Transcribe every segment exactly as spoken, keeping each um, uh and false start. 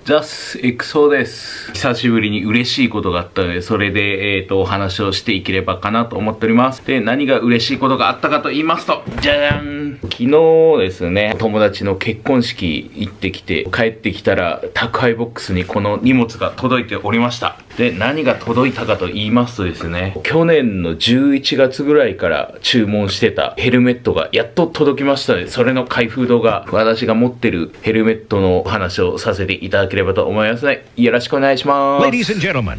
ザスエクソです。久しぶりに嬉しいことがあったので、それで、えっと、お話をしていければかなと思っております。で、何が嬉しいことがあったかと言いますと、じゃじゃん！昨日ですね、友達の結婚式行ってきて、帰ってきたら、宅配ボックスにこの荷物が届いておりました。で、何が届いたかと言いますとですね、去年のじゅういちがつぐらいから注文してたヘルメットがやっと届きましたので、それの開封動画、私が持ってるヘルメットのお話をさせていただければと思いますので、よろしくお願いします。 Ladies and gentlemen.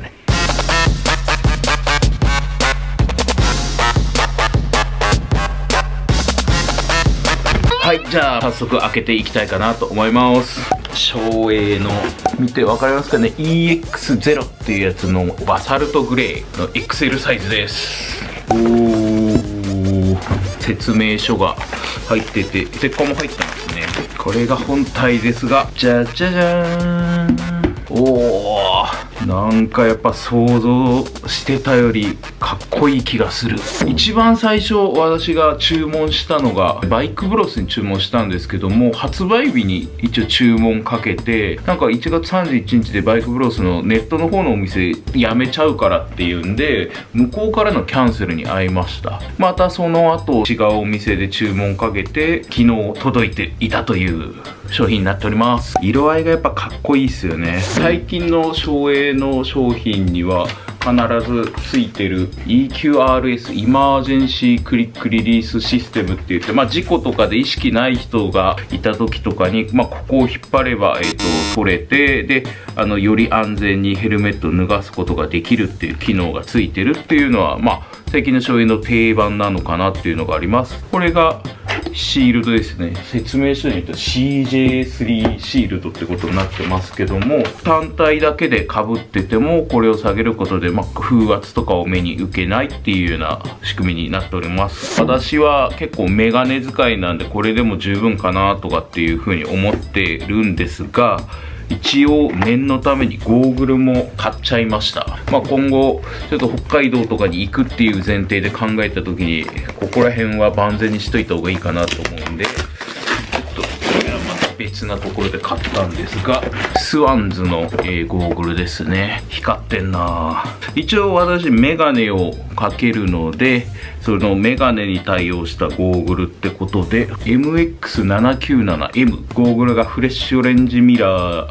はい、じゃあ早速開けていきたいかなと思います。照英の、見てわかりますかね、 イーエックスゼロ っていうやつのバサルトグレーの エックスエル サイズです。おー、説明書が入ってて、ステッカーも入ってますね。これが本体ですが、じゃじゃじゃーん。おー、なんかやっぱ想像してたよりかっこいい気がする。一番最初私が注文したのがバイクブロスに注文したんですけども、発売日に一応注文かけて、なんかいちがつさんじゅういちにちでバイクブロスのネットの方のお店辞めちゃうからっていうんで、向こうからのキャンセルに遭いました。またその後違うお店で注文かけて、昨日届いていたという商品になっております。色合いがやっぱかっこいいっすよね。最近の照英の商品には必ずついてる イーキューアールエス イマージェンシークリックリリースシステムって言って、まあ事故とかで意識ない人がいた時とかに、まあここを引っ張れば、えっと、取れて、で、あの、より安全にヘルメットを脱がすことができるっていう機能がついてるっていうのは、まあ最近の照英の定番なのかなっていうのがあります。これがシールドですね。説明書によって シージェースリー シールドってことになってますけども、単体だけで被っててもこれを下げることで、まあ、風圧とかを目に受けないっていうような仕組みになっております。私は結構メガネ使いなんでこれでも十分かなとかっていうふうに思ってるんですが、一応念のためにゴーグルも買っちゃいました。まあ今後ちょっと北海道とかに行くっていう前提で考えた時に、ここら辺は万全にしといた方がいいかなと思うんで、ちょっとこれはまた別なところで買ったんですが、スワンズの、えー、ゴーグルですね。光ってんなぁ。一応私メガネをかけるので、そのメガネに対応したゴーグルってことで エムエックスななきゅうななエム ゴーグルがフレッシュオレンジミラー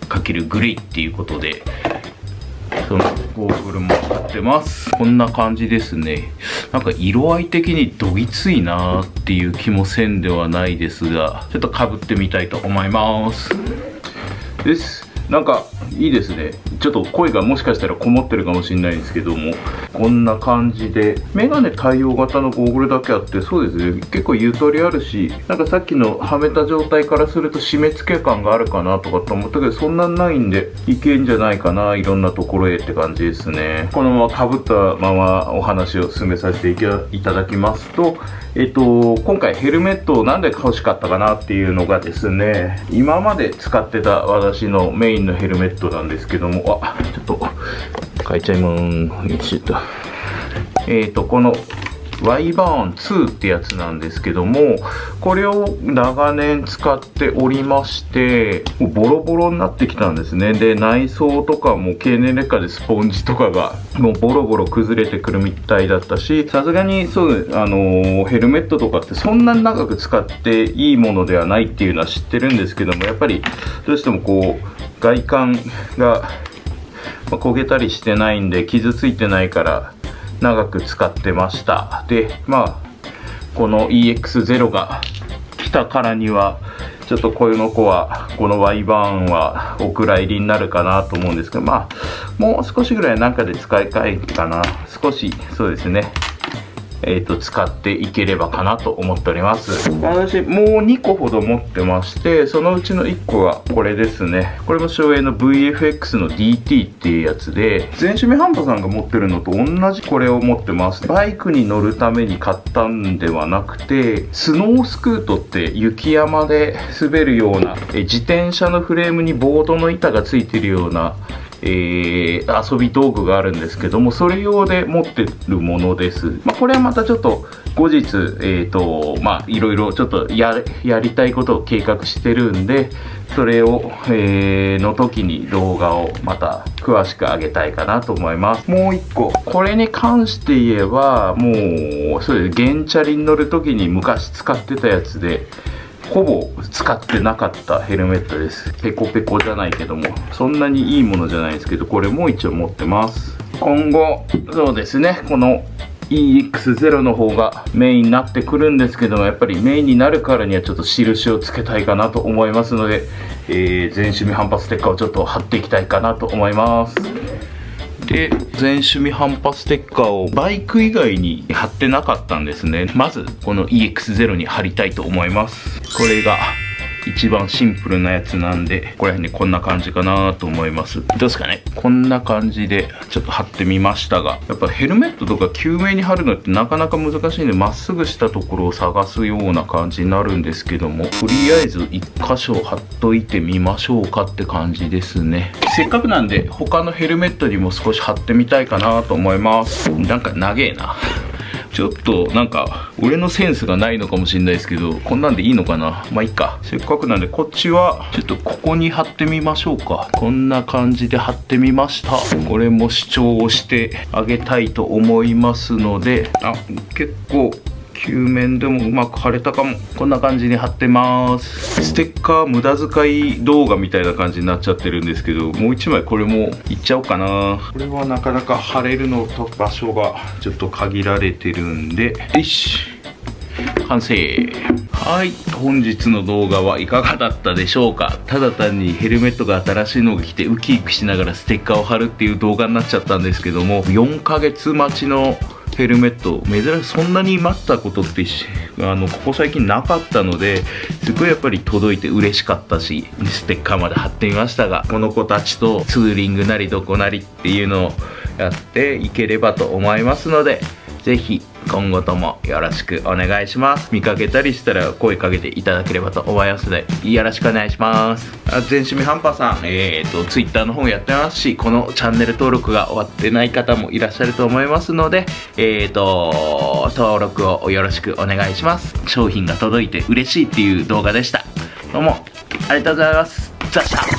×グレイっていうことで、そのゴーグルも買ってます。こんな感じですね。なんか色合い的にどぎついなーっていう気もせんではないですが、ちょっとかぶってみたいと思います。です。なんかいいですね。ちょっと声がもしかしたらこもってるかもしれないんですけども、こんな感じでメガネ対応型のゴーグルだけあって、そうですね、結構ゆとりあるし、なんかさっきのはめた状態からすると締め付け感があるかなとかって思ったけど、そんなんないんでいけんじゃないかな、いろんなところへって感じですね。このままかぶったままお話を進めさせていただきますと、えっと、今回ヘルメットをなんで欲しかったかなっていうのがですね、今まで使ってた私のメインのヘルメットなんですけども、あ、ちょっと変えちゃいまーす。ちょっとえっとこのワイバーンツーってやつなんですけども、これを長年使っておりまして、もうボロボロになってきたんですね。で、内装とかも経年劣化でスポンジとかがもうボロボロ崩れてくるみたいだったし、さすがにそう、あのー、ヘルメットとかってそんなに長く使っていいものではないっていうのは知ってるんですけども、やっぱりどうしてもこう外観がまあ、焦げたりしてないんで傷ついてないから長く使ってました。で、まあこの イーエックスゼロ が来たからにはちょっとこの子はこの Y バーンはお蔵入りになるかなと思うんですけど、まあもう少しぐらいなんかで使いたいかな。少しそうですね、えーと使っていければかなと思っております。私もうにこほど持ってまして、そのうちのいっこがこれですね。これも照英の ブイエフエックス の ディーティー っていうやつで、前趣味ハンパさんが持ってるのと同じこれを持ってます。バイクに乗るために買ったんではなくて、スノースクートって雪山で滑るような、え自転車のフレームにボードの板がついてるようなえー、遊び道具があるんですけども、それ用で持ってるものです。まあ、これはまたちょっと後日、えーと、まあ、いろいろちょっとや、やりたいことを計画してるんで、それを、えー、の時に動画をまた詳しく上げたいかなと思います。もう一個。これに関して言えば、もう、そうです。原チャリに乗る時に昔使ってたやつで、ほぼ使ってなかったヘルメットです。ペコペコじゃないけども、そんなにいいものじゃないですけど、これも一応持ってます。今後、そうですね、この イーエックスゼロ の方がメインになってくるんですけども、やっぱりメインになるからにはちょっと印をつけたいかなと思いますので、えー、全趣味反発ステッカーをちょっと貼っていきたいかなと思います。で、全趣味反発ステッカーをバイク以外に貼ってなかったんですね。まずこの イーエックスゼロ に貼りたいと思います。これが一番シンプルなやつなんで、これね、こんな感じかなと思います。どうですかね、こんな感じでちょっと貼ってみましたが、やっぱヘルメットとか救命に貼るのってなかなか難しいんで、まっすぐしたところを探すような感じになるんですけども、とりあえずいっ箇所貼っといてみましょうかって感じですね。せっかくなんで他のヘルメットにも少し貼ってみたいかなと思います。なんか長えな。ちょっとなんか俺のセンスがないのかもしれないですけど、こんなんでいいのかな。まあいいか。せっかくなんでこっちはちょっとここに貼ってみましょうか。こんな感じで貼ってみました。これも主張をしてあげたいと思いますので、あ、結構球面でもうまく貼れたかも。こんな感じに貼ってます。ステッカー無駄遣い動画みたいな感じになっちゃってるんですけど、もう一枚これもいっちゃおうかな。これはなかなか貼れるのと場所がちょっと限られてるんで、よし、完成。はい、本日の動画はいかがだったでしょうか。ただ単にヘルメットが新しいのが来てウキウキしながらステッカーを貼るっていう動画になっちゃったんですけども、よんかげつ待ちのヘルメット、珍しい、そんなに待ったことってあのここ最近なかったので、すごいやっぱり届いて嬉しかったし、ステッカーまで貼ってみましたが、この子たちとツーリングなりどこなりっていうのをやっていければと思いますので、ぜひ今後ともよろしくお願いします。見かけたりしたら声かけていただければと思いますので、よろしくお願いします。あ、全趣味ハンパさん、えーと、Twitter の方もやってますし、このチャンネル登録が終わってない方もいらっしゃると思いますので、えーと、登録をよろしくお願いします。商品が届いて嬉しいっていう動画でした。どうもありがとうございます。ザッシャー。